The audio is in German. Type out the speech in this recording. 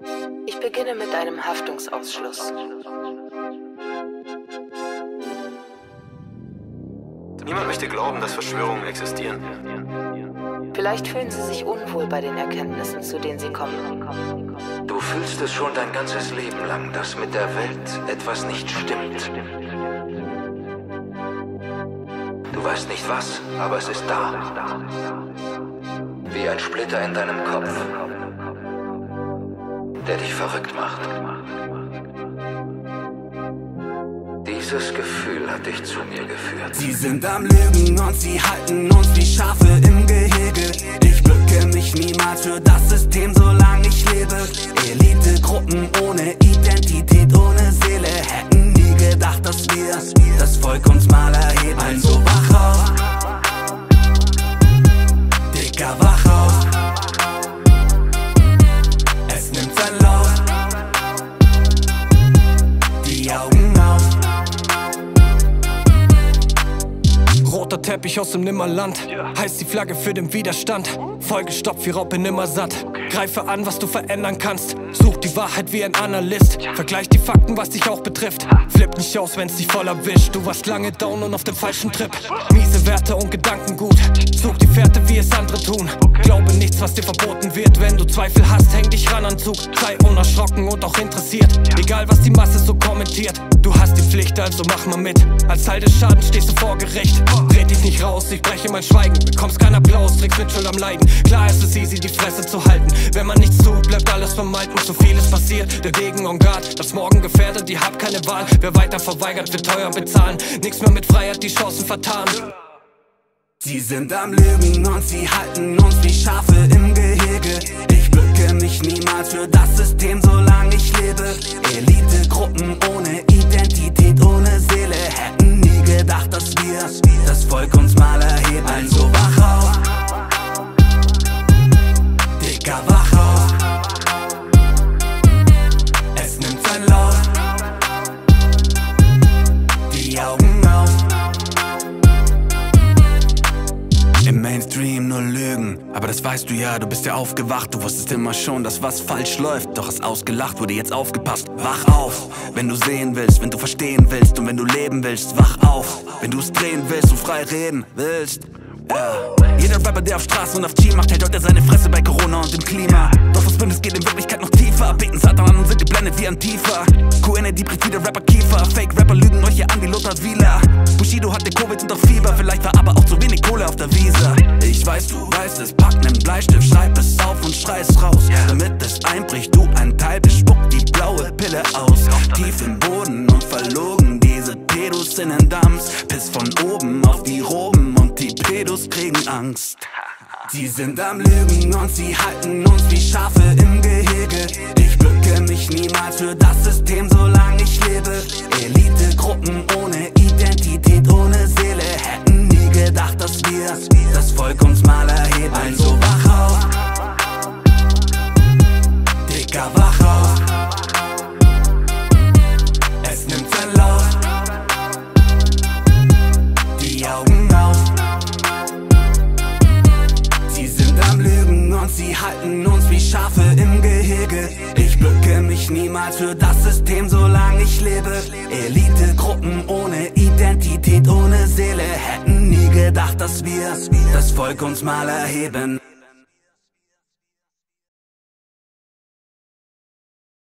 Ich beginne mit einem Haftungsausschluss. Niemand möchte glauben, dass Verschwörungen existieren. Vielleicht fühlen Sie sich unwohl bei den Erkenntnissen, zu denen Sie kommen. Du fühlst es schon dein ganzes Leben lang, dass mit der Welt etwas nicht stimmt. Du weißt nicht was, aber es ist da. Wie ein Splitter in deinem Kopf, der dich verrückt macht. Dieses Gefühl hat dich zu mir geführt. Sie sind am Lügen und sie halten uns wie Schafe im Gehege. Ich bücke mich niemals für das System, solange ich lebe. Elitegruppen ohne Identität, ohne Seele hätten nie gedacht, dass wir das Volk uns mal erheben. Also wach auf, Dicker, wach auf. Es nimmt seinen Lauf, die Augen auf. Roter Teppich aus dem Nimmerland, heißt die Flagge für den Widerstand. Vollgestopft wie Raupe nimmersatt. Greife an, was du verändern kannst. Such die Wahrheit wie ein Analyst. Vergleich die Fakten, was dich auch betrifft. Flipp nicht aus, wenn's dich voll erwischt. Du warst lange down und auf dem falschen Trip. Miese Werte und Gedankengut. Such die Fährte, wie es andere tun. Glaube nichts, was dir verboten wird. Wenn du Zweifel hast, häng dich ran an Zug. Sei unerschrocken und auch interessiert. Egal, was die Masse so kommentiert. Du hast die Pflicht, also mach mal mit. Als Teil des Schadens stehst du vor Gericht. Red dich nicht raus, ich breche mein Schweigen. Bekommst keinen Applaus, trägst mit Schuld am Leiden. Klar ist es easy, die Fresse zu halten. Wenn man nichts tut, bleibt alles vermeiden. Zu viel ist passiert, der Degen en garde. Das Morgen gefährdet, ihr habt keine Wahl. Wer weiter verweigert, wird teuer bezahlen. Nix mehr mit Freiheit, die Chancen vertan. Sie sind am Lügen und sie halten uns wie Schafe im Gehege. Ich bücke mich niemals für das System, solange ich lebe. Elitegruppen ohne Identität, ohne Seele hätten nie gedacht, dass wir das Volk uns mal erheben. Also wach auf, Dicker, wach auf. Es nimmt seinen Lauf, die Augen auf. Im Mainstream nur Lügen, aber das weißt du ja, du bist ja aufgewacht. Du wusstest immer schon, dass was falsch läuft, doch hast ausgelacht, wurde jetzt aufgepasst. Wach auf, wenn du sehen willst, wenn du verstehen willst und wenn du leben willst. Wach auf, wenn du es drehen willst und frei reden willst. Ja. Jeder Rapper, der auf Straßen und auf Team macht, hält heute seine Fresse bei Corona und dem Klima. Doch das Bündnis geht in Wirklichkeit noch tiefer. Beten Satan an und sind geblendet wie Antifa. QND bricht wie der Rapper Kiefer. Fake-Rapper lügen euch hier an wie Lothar Wieler. Bushido hatte Covid und auch Fieber. Vielleicht war aber auch zu wenig Kohle auf der Visa. Ich weiß, du weißt es, pack nen Bleistift, schreib es auf und schrei es raus. Damit es einbricht, du ein Teil, bespuckt die blaue Pille aus. Tief im Boden und verlogen, diese Pedos sind in Dams. Piss von oben auf die Roben und die Pedos kriegen Angst. Sie sind am Lügen und sie halten uns wie Schafe im Gehege. Ich bücke mich niemals für das System, solange ich lebe. Elitegruppen ohne Identität, ohne Seele hätten nie gedacht, dass wir das Volk uns mal erheben. Also wach auf, Dicker, wach auf. Es nimmt seinen Lauf, die Augen auf. Sie sind am Lügen und sie halten uns wie Schafe im Gehege. Ich bücke mich niemals für das System, solange ich lebe. Elitegruppen ohne Identität, ohne Seele hätten nie gedacht, dass wir das Volk uns mal erheben.